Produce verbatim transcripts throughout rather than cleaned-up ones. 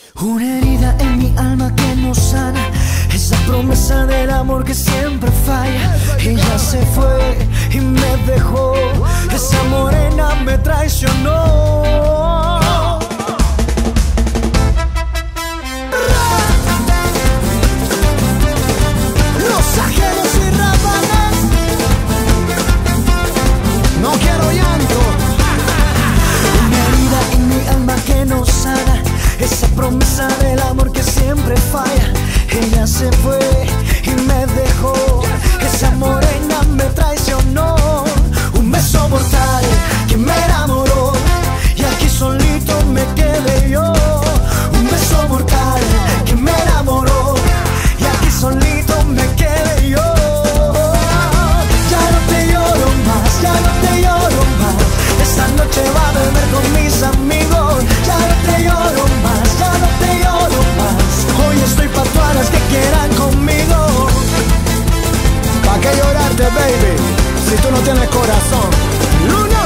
Una herida en mi alma que no sana, esa promesa del amor que siempre falla. Ella se fue y me dejó, esa morena me traicionó. Los ajeros y rabanes, no quiero llanto. Una herida en mi alma que no sana, esa promesa del amor que siempre falla. Ella se fue y me dejó, esa morena me traicionó. Un beso mortal que me enamoró y aquí solito me quedé yo. Un beso mortal que me enamoró y aquí solito me quedé yo. Ya no te lloro más, ya no te lloro más. Esta noche va a beber con mis amigos. Ya no te lloro más, ya no te lloro más. Hoy estoy pa' todas las que quieran conmigo. ¿Pa' qué llorarte, baby? Si tú no tienes corazón. No, no.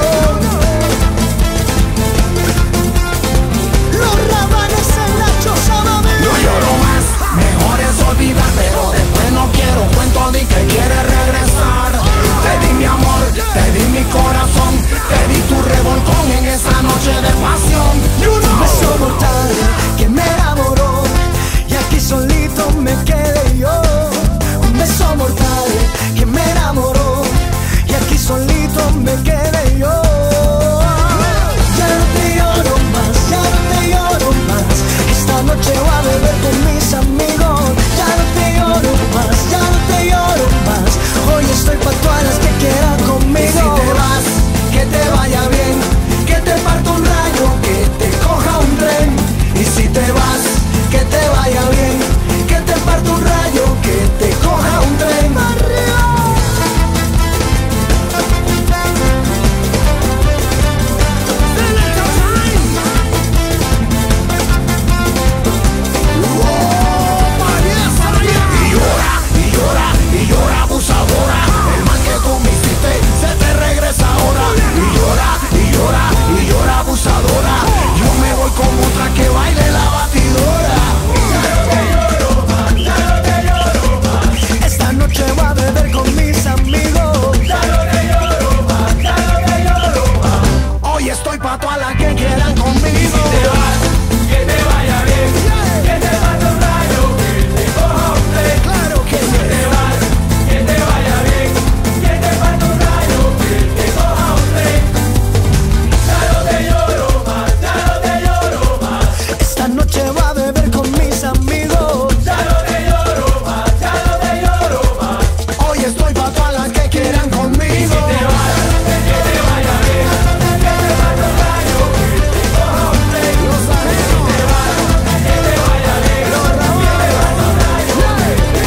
Los rabanes en la choza, mami. No lloro más, mejor es olvidar, pero después no quiero cuento de que quieres regresar. Te di mi amor, te di mi corazón, te di tu revolcón en esa noche de pasión. You know. Un beso mortal que me enamoró y aquí solito me quedé yo. Un beso mortal que me enamoró y aquí solito me quedé yo. Ya no te lloro más, ya no te lloro más. Esta noche voy a beber con mis amigos. Ya no te lloro más, ya no te lloro más. Hoy estoy pa' todas las que quieran conmigo. Y si te vas, que te vaya bien, que te parta un rayo, que te coja un tren. Y si te vas, que te vaya bien, que te parta un rayo, que te coja un tren.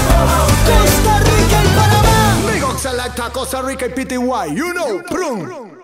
Costa Rica y P T Y, you know, prum.